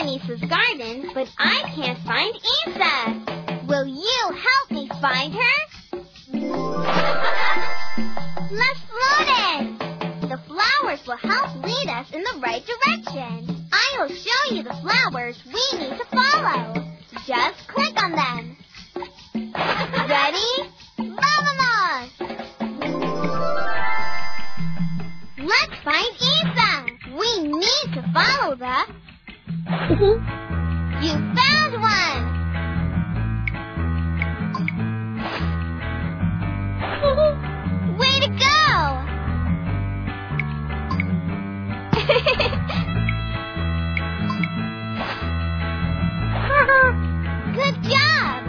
niece's garden, but I can't find Isa. Will you help me find her? Let's float it! The flowers will help lead us in the right direction. I will show you the flowers we need to follow. Just click on them. Ready? Vamos! Let's find Isa. We need to follow the... You found one! Way to go! Good job!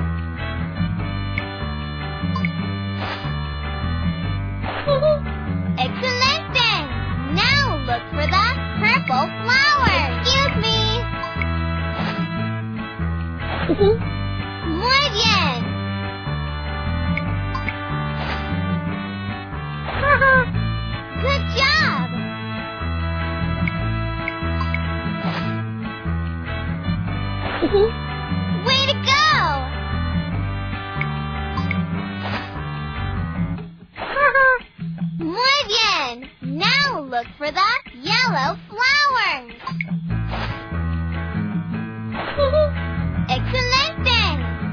Excelente! Now look for the purple flower. Excuse me. Muy bien. Good job. Way to go. Muy bien. Now look for the yellow flowers. Excelente.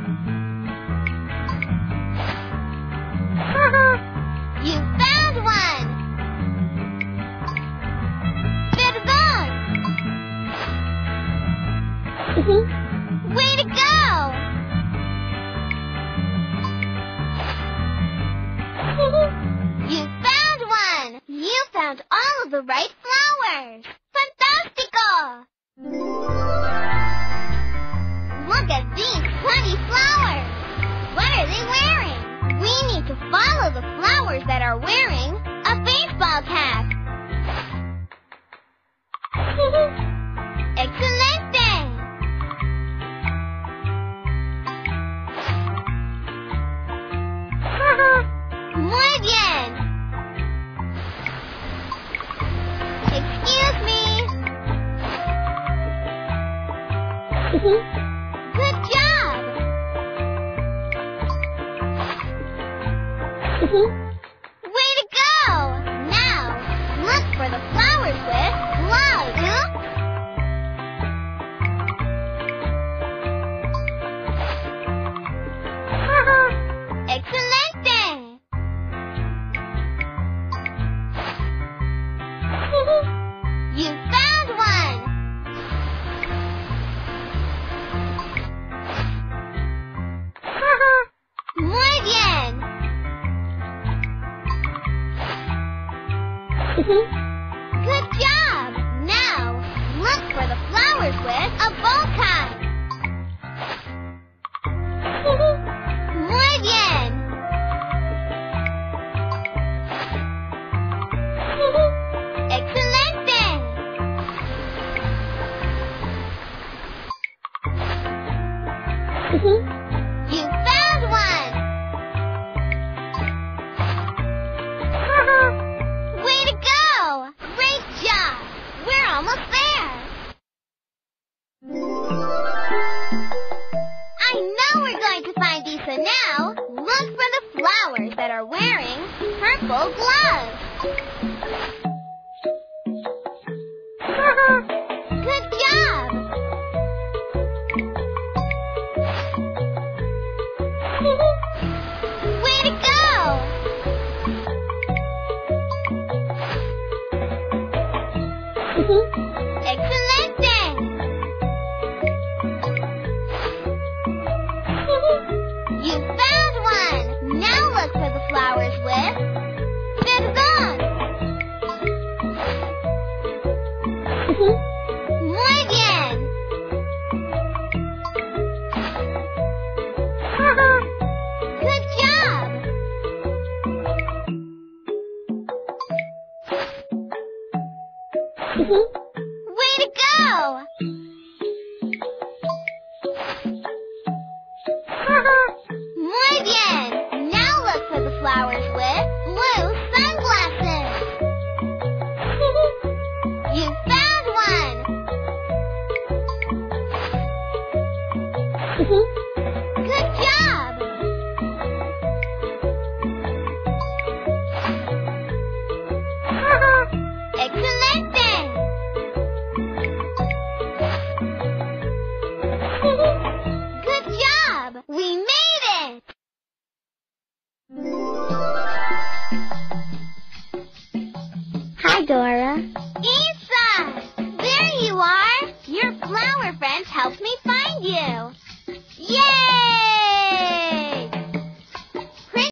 You found one. Perdón. Way to go. You found one. You found all of the right flowers. Fantástico. Look at these pretty flowers. What are they wearing? We need to follow the flowers that are wearing a baseball cap. Excelente! Muy bien. Excuse me. Good job. Way to go. Now, look for the flowers with gloves. Excelente. You found one. Muy bien. Good job. Now, look for the flowers with a bow cut. Muy bien. Excelente. You found one. Way to go. Great job. We're almost there. I know we're going to find Isa now. Look for the flowers that are wearing purple gloves. Good job. Way to go. Excelente. You found one. Now look for the flowers with perdón. Muy bien. Good job. Way to go. Muy bien. Now look for the flowers with blue sunglasses. You found one. Good job! Excelente! Good job! We made it! Hi, Dora. Isa! There you are! Your flower friends helped me find you! Yay!